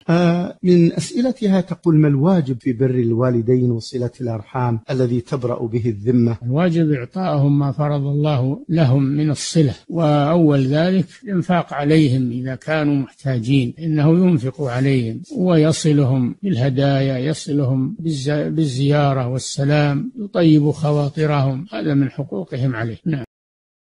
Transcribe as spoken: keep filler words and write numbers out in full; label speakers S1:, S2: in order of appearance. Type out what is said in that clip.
S1: آه من أسئلتها تقول: ما الواجب في بر الوالدين وصلة الأرحام الذي تبرأ به الذمة؟
S2: الواجب إعطاءهم ما فرض الله لهم من الصلة، وأول ذلك الإنفاق عليهم إذا كانوا محتاجين، إنه ينفق عليهم ويصلهم بالهدايا، يصلهم بالزيارة والسلام، يطيب خواطرهم، هذا من حقوقهم عليه. نعم.